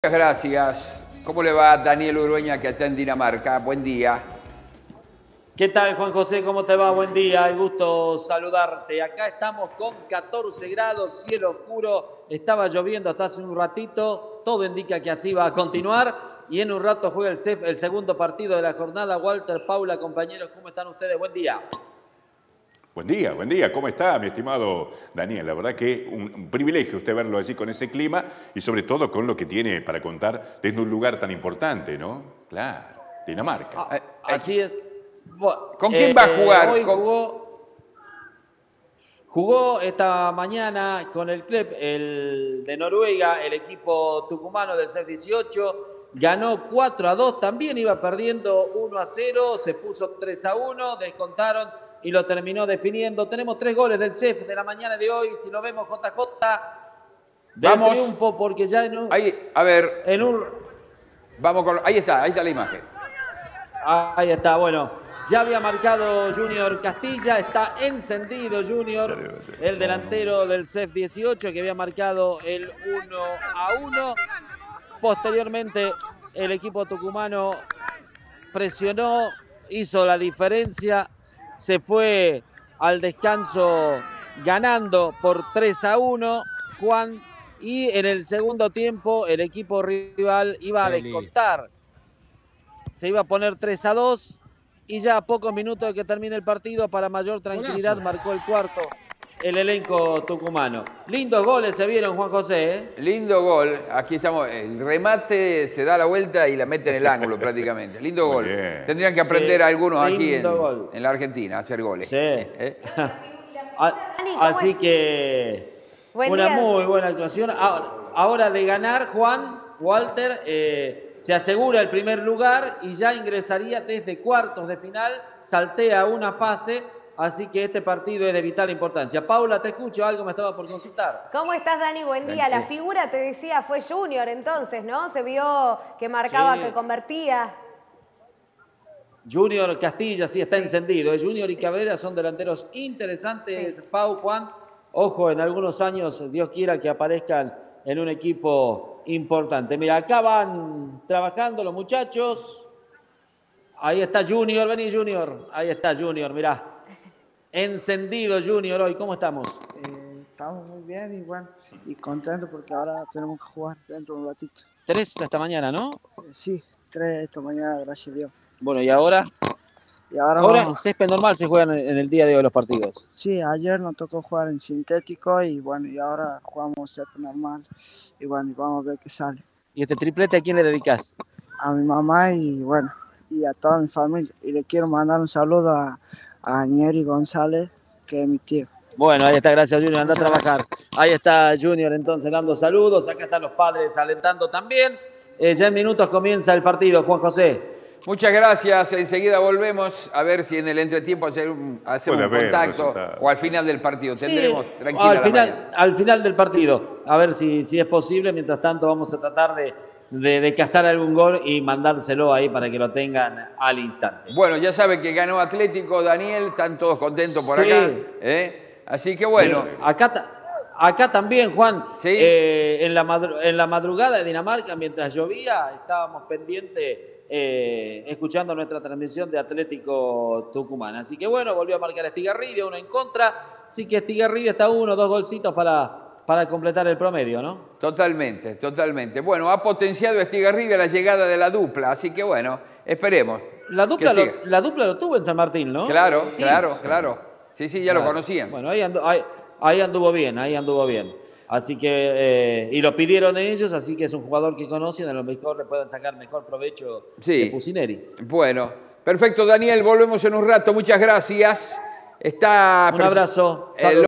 Muchas gracias. ¿Cómo le va Daniel Urueña, que está en Dinamarca? Buen día. ¿Qué tal, Juan José? ¿Cómo te va? Buen día, el gusto saludarte. Acá estamos con 14 grados, cielo oscuro. Estaba lloviendo hasta hace un ratito. Todo indica que así va a continuar. Y en un rato juega el CEF, el segundo partido de la jornada. Walter, Paula, compañeros, ¿cómo están ustedes? Buen día. Buen día, buen día. ¿Cómo está, mi estimado Daniel? La verdad que un privilegio usted verlo así con ese clima y sobre todo con lo que tiene para contar desde un lugar tan importante, ¿no? Claro, Dinamarca. Así es. ¿Con quién va a jugar? Hoy jugó esta mañana con el club de Noruega, el equipo tucumano del CEF 18. Ganó 4-2, también iba perdiendo 1-0, se puso 3-1, descontaron y lo terminó definiendo. Tenemos 3 goles del CEF de la mañana de hoy. Si lo vemos, JJ, del Vamos. triunfo, porque ya en un... Ahí, a ver. En un Vamos con... Ahí está la imagen. Ahí está, bueno. Ya había marcado Junior Castilla, está encendido Junior, el delantero del CEF 18 que había marcado el 1-1. Posteriormente el equipo tucumano presionó, hizo la diferencia, se fue al descanso ganando por 3-1, Juan, y en el segundo tiempo el equipo rival iba a descontar. Se iba a poner 3-2 y ya a pocos minutos de que termine el partido, para mayor tranquilidad, marcó el cuarto el elenco tucumano. Lindos goles se vieron, Juan José, ¿eh? Lindo gol. Aquí estamos. El remate se da la vuelta y la mete en el ángulo prácticamente. Lindo Muy gol. bien. Tendrían que aprender algunos aquí en la Argentina a hacer goles. Sí. Así que una muy buena actuación. Ahora de ganar, Juan, Walter, se asegura el primer lugar y ya ingresaría desde cuartos de final, saltea una fase, así que este partido es de vital importancia. Paula, te escucho, algo me estaba por consultar. ¿Cómo estás, Dani? Buen día. La figura, te decía, fue Junior entonces, ¿no? Se vio que marcaba, Sí. que convertía. Junior Castilla, sí, está encendido. Junior y Cabrera son delanteros interesantes, sí. Pau, Juan. Ojo, en algunos años, Dios quiera que aparezcan en un equipo importante. Mira, acá van trabajando los muchachos. Ahí está Junior, vení Junior. Ahí está Junior, mirá. Encendido Junior hoy, ¿cómo estamos? Estamos muy bien y bueno, y contentos porque ahora tenemos que jugar dentro de un ratito. 3 esta mañana, ¿no? Sí, 3 esta mañana, gracias a Dios. Bueno, ¿y ahora? Y ahora en césped normal se juegan en el día de hoy los partidos. Sí, ayer nos tocó jugar en sintético y bueno, y ahora jugamos césped normal y bueno, y vamos a ver qué sale. ¿Y este triplete a quién le dedicás? A mi mamá y bueno, y a toda mi familia. Y le quiero mandar un saludo a Añeri González, que es mi tío. Bueno, ahí está, gracias Junior, anda a trabajar. Ahí está Junior entonces dando saludos, acá están los padres alentando también. Ya en minutos comienza el partido, Juan José. Muchas gracias, enseguida volvemos a ver si en el entretiempo hacemos un contacto o al final del partido. Tendremos tranquila al final del partido, a ver si es posible. Mientras tanto vamos a tratar de cazar algún gol y mandárselo ahí para que lo tengan al instante. Bueno, ya sabe que ganó Atlético, Daniel, están todos contentos por acá. Así que bueno. Sí. Acá también, Juan, ¿sí? En la madrugada de Dinamarca, mientras llovía, estábamos pendientes escuchando nuestra transmisión de Atlético Tucumán. Así que bueno, volvió a marcar Estigarribia, 1 en contra. Así que Estigarribia está 1, 2 golcitos para completar el promedio, ¿no? Totalmente, totalmente. Bueno, ha potenciado Estigarribia la llegada de la dupla, así que bueno, esperemos. La dupla lo tuvo en San Martín, ¿no? Claro, sí. claro. Sí, ya lo conocían. Bueno, ahí anduvo bien. Así que, y lo pidieron ellos, así que es un jugador que conocen, a lo mejor le pueden sacar mejor provecho de Fusineri. Bueno, perfecto, Daniel, volvemos en un rato, muchas gracias. Un abrazo.